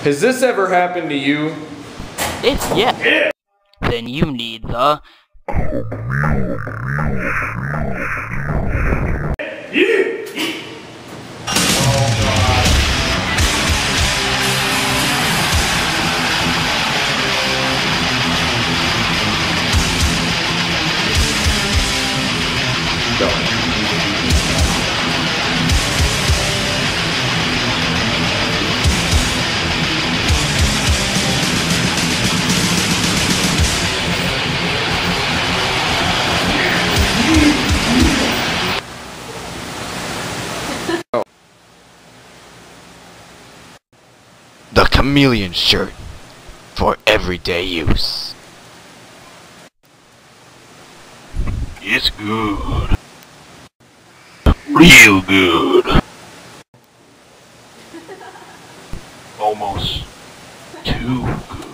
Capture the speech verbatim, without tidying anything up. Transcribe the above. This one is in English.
Has this ever happened to you? If yes, yeah. Then you need the... Go. The Chameleon Shirt for everyday use. It's good. Real good. Almost too good.